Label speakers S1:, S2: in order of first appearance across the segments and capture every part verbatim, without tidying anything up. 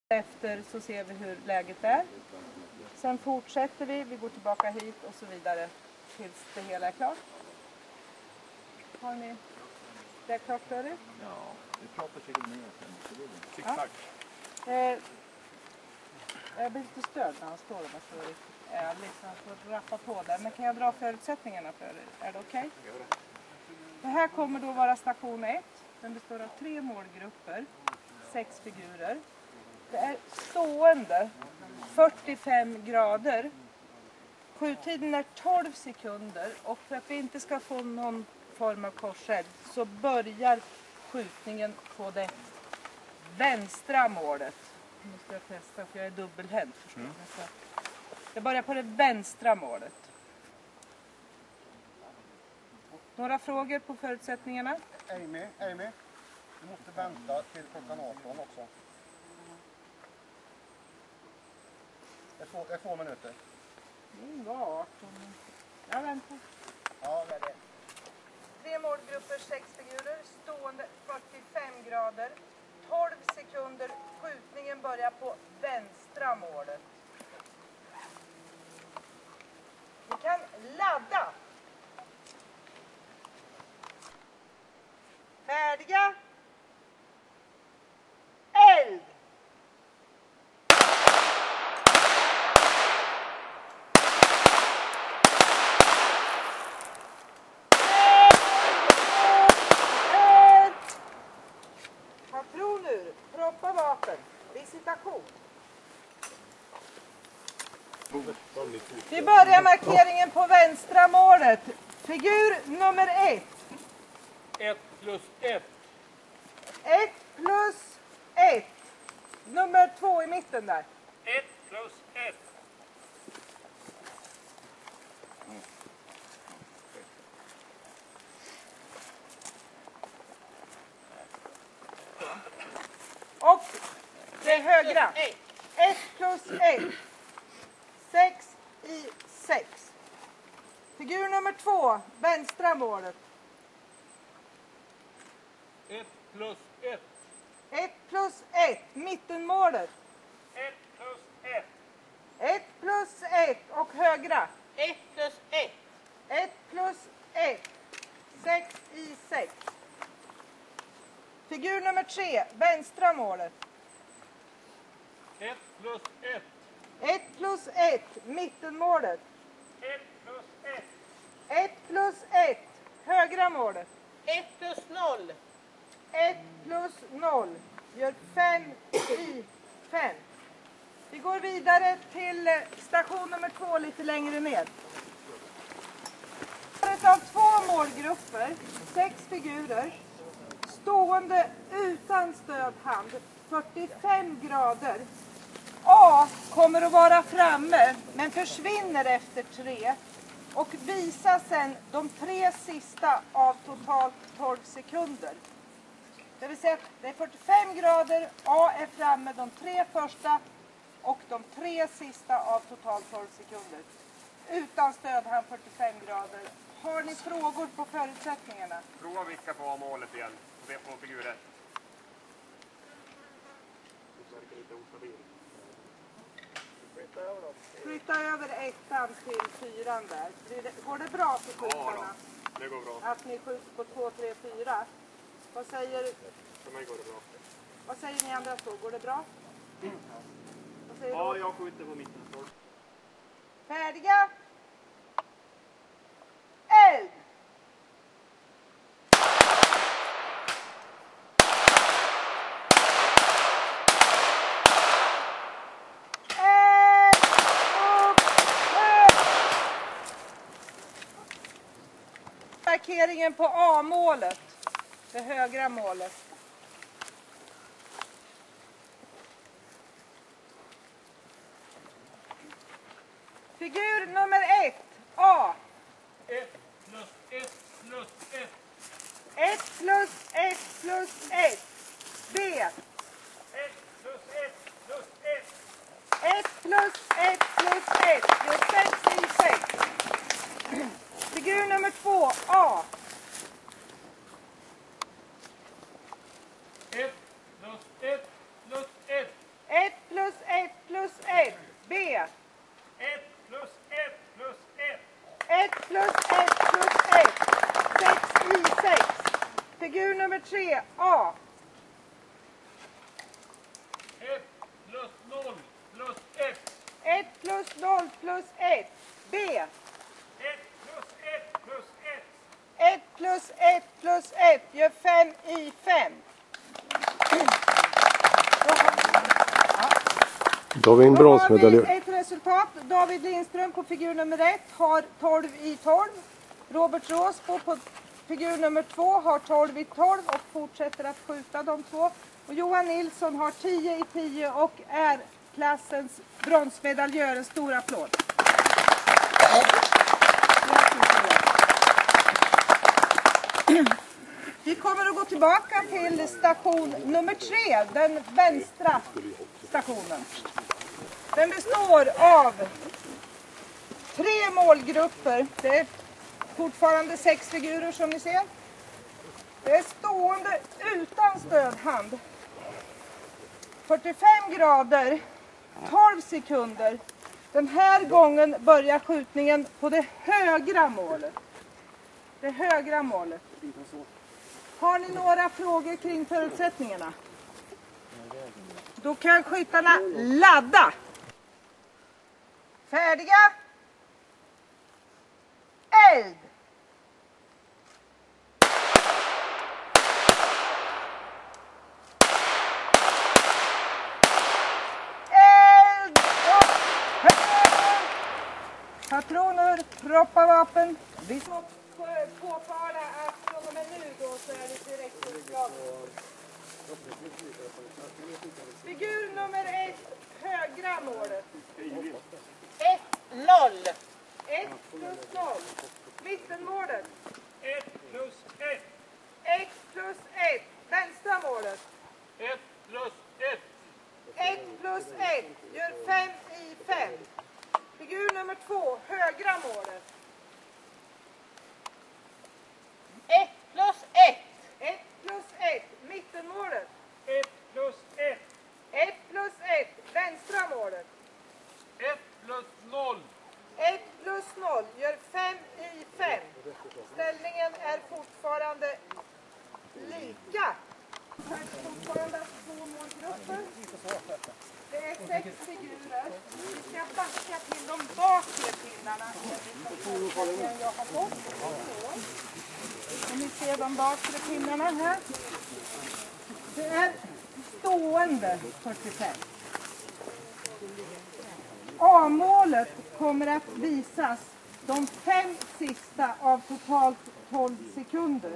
S1: Efter så ser vi hur läget är. Sen fortsätter vi, vi går tillbaka hit och så vidare tills det hela är klart. Har ni det klart för er?
S2: Ja, vi pratar säkert mer sen.
S1: Zigzag. Ja. Eh, jag blir lite störd när han står och bara står riktigt ärligt. Han får rappa på där. Men kan jag dra förutsättningarna för er? Är det okej? Okay? Det här kommer då vara station ett. Den består av tre målgrupper, sex figurer. Det är stående fyrtiofem grader. Skjuttiden är tolv sekunder och för att vi inte ska få någon form av korseld så börjar skjutningen på det vänstra målet. Nu ska jag testa för jag är dubbelhänt. Mm. Jag börjar på det vänstra målet. Några frågor på förutsättningarna?
S3: Amy, Amy, du måste vänta till klockan arton också. Det är två, det är två minuter.
S1: Det var arton. Jag väntar.
S3: Ja, det är det.
S1: Tre målgrupper, sex figurer, stående fyrtiofem grader. tolv sekunder, skjutningen börjar på vänstra målet. Vi kan ladda. Färdiga. Eld! Patronur, proppa vapen, visitation. Vi börjar markeringen på vänstra målet. Figur nummer ett.
S4: ett plus ett.
S1: ett plus ett. Nummer två i mitten där.
S4: ett plus ett.
S1: Och det högra. ett plus ett. sex i sex. Figur nummer två, vänstra målet.
S4: ett plus ett.
S1: ett plus ett, mittenmålet.
S4: ett plus ett.
S1: ett plus ett och högra.
S5: ett plus ett.
S1: ett plus ett. sex i sex. Figur nummer tre, vänstra målet.
S4: ett plus ett.
S1: ett plus ett, mittenmålet.
S4: ett plus ett.
S1: ett plus ett, högra målet.
S5: ett plus noll.
S1: ett plus noll gör fem i fem. Vi går vidare till station nummer två lite längre ner. Av två målgrupper, sex figurer, stående utan stödhand, fyrtiofem grader. A kommer att vara framme men försvinner efter tre och visar sen de tre sista av totalt tolv sekunder. Det vill säga att det är fyrtiofem grader, A är framme de tre första och de tre sista av totalt tolv sekunder. Utan stödhand fyrtiofem grader. Har ni frågor på förutsättningarna?
S4: Prova vicka på målet igen. Se på figuren. Det verkar lite ostabil.
S1: Flytta över ettan till fyran där. Går det bra för skjutarna?
S4: Ja, det går bra.
S1: Att ni skjuter på två, tre, fyra. Vad säger,
S4: För mig går det bra.
S1: vad säger ni andra två? Går det bra?
S4: Mm.
S1: Vad säger
S4: Ja,
S1: du?
S4: jag skjuter på mitten.
S1: Färdiga? Eld! Eld! Och eld! Markeringen på A-målet. Det högra målet. Figur nummer ett, A.
S4: ett plus ett plus ett.
S1: ett plus ett plus ett. B.
S4: ett plus ett plus ett.
S1: ett plus ett plus ett. Det är sex i sex. Figur nummer två, A.
S4: ett plus ett plus ett.
S1: ett
S6: Då har vi en
S1: Då har
S6: bronsmedalj.
S1: vi ett resultat. David Lindström på figur nummer ett har tolv i tolv. Robert Råsbo på figur nummer två har tolv i tolv och fortsätter att skjuta de två. Och Johan Nilsson har tio i tio och är klassens bronsmedaljör. En stor applåd. Vi kommer att gå tillbaka till station nummer tre, den vänstra stationen. Den består av tre målgrupper. Det är fortfarande sex figurer som ni ser. Det är stående utan stödhand. fyrtiofem grader, tolv sekunder. Den här gången börjar skjutningen på det högra målet. Det högra målet. Har ni några frågor kring förutsättningarna? Då kan skyttarna ladda. Färdiga? Eld! Eld! Och patroner, proppa vapen. Vi ska påföra att från och med nu då så är det direkt utslag. Figur nummer ett, högra målet.
S5: ett noll.
S1: ett plus noll. Mittenmålet.
S4: ett plus ett.
S1: ett plus ett. Vänstra målet.
S4: ett plus ett.
S1: ett plus ett gör fem i fem. Figur nummer två, högra målet.
S5: ett plus ett.
S1: ett plus ett. Mittenmålet.
S4: ett plus ett.
S1: ett plus ett. Vänstra målet.
S4: ett plus noll.
S1: ett plus noll gör fem i fem. Ställningen är fortfarande lika. Här är fortfarande två målgrupper. Det är sex figurer. Vi ska backa till de bakre pinnarna. Jag har fått. Och ni ser de bakre pinnarna här. Det är stående fyrtiofem. A-målet kommer att visas de fem sista av totalt tolv sekunder.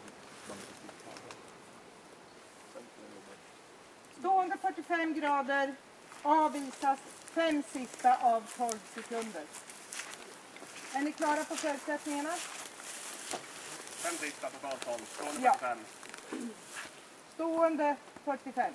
S1: Stående fyrtiofem grader, A visas fem sista av tolv sekunder. Är ni klara på förutsättningarna?
S3: Fem sista totalt tolv. Stående
S1: Ja.
S3: fem.
S1: Stående fyrtiofem.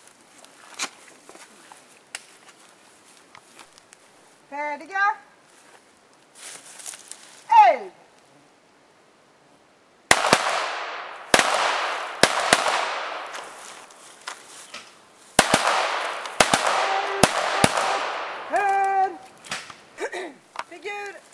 S1: Färdiga? Eld! Hör! Figur!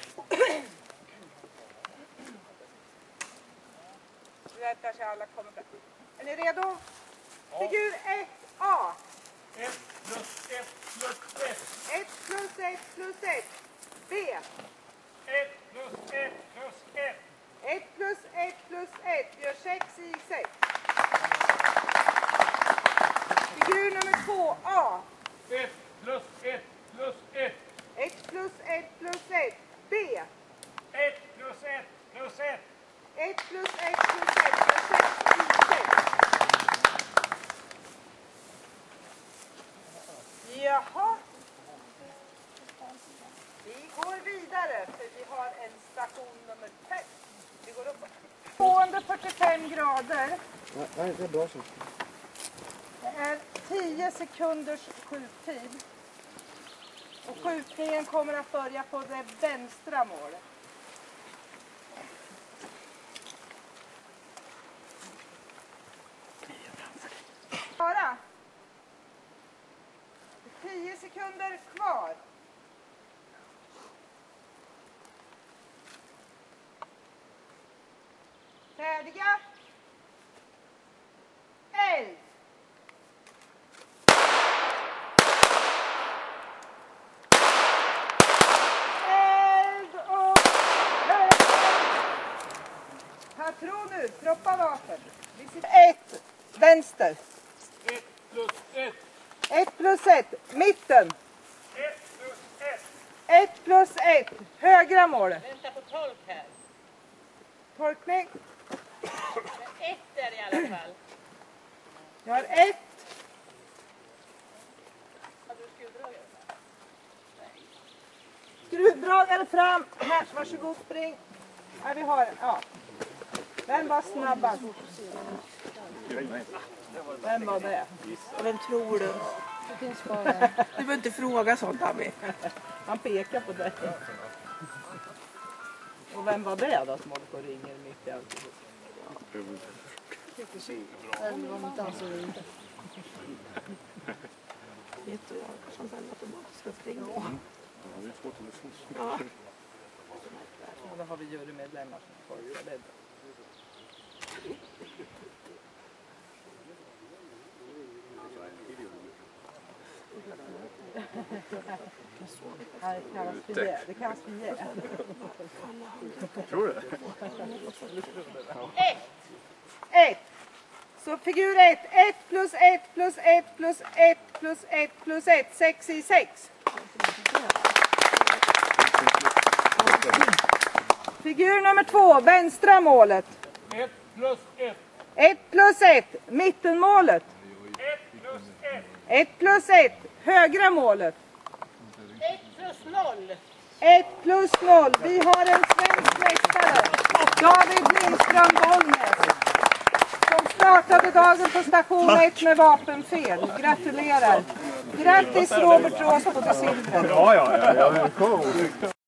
S1: Vänta så alla kommer fram. Är ni redo? Figur ett A.
S4: ett plus ett plus ett.
S1: ett plus ett plus ett. B.
S4: ett plus ett plus ett.
S1: ett plus ett plus ett gör sex i sex. Figur nummer två A.
S4: ett plus ett plus ett.
S1: ett plus ett plus ett. B.
S4: ett plus ett plus ett.
S1: ett plus ett plus ett gör sex i sex. Jaha. Vi går vidare för vi har en station nummer fem. Vi går upp. Stående fyrtiofem grader.
S6: Nej, det är bra så.
S1: Det är tio sekunders skjuttid. Och skjutningen kommer att börja på det vänstra målet. Klara. tio sekunder kvar. Färdiga. Eld. Eld och eld. Patroner, proppa vapen. Ett, vänster.
S4: ett plus ett.
S1: ett plus ett. Mitten.
S4: ett plus ett.
S1: ett plus ett. Högra målet.
S5: Vänta på tolk här.
S1: Tolkning.
S5: Men ett är i alla fall.
S1: Jag har ett.
S5: Hade du skruvdragare?
S1: Skruvdragare fram. Här, varsågod, spring. Ja, vi har, ja. Vem var snabbast? Vem var det?
S6: Vem tror du?
S1: Det finns bara...
S6: Du behöver inte fråga sånt, Ami.
S1: Han pekar på dig. Och vem var det då som håller på och ringer mitt i allt?
S6: Vet du, jag kanske han sen automatiskt ska springa.
S2: Ja.
S1: Och då har vi jurymedlemmar som får göra det. Det kallas för jä. Det kallas för jä.
S2: Tror du?
S5: Ett!
S1: Ett. Så figur ett. Ett plus ett plus ett plus ett plus ett plus ett. Sex i sex. Figur nummer två. Vänstra målet.
S4: ett plus ett.
S1: ett plus ett. Mittenmålet.
S4: ett plus ett.
S1: ett plus ett. Högra målet.
S5: ett plus noll.
S1: ett plus noll. Vi har en svensk mästare. David Lindström Bollnäs. Som startade dagen på station ett med vapenfel. Gratulerar. Grattis Robert Rås på det silvret.
S2: Ja, ja, ja.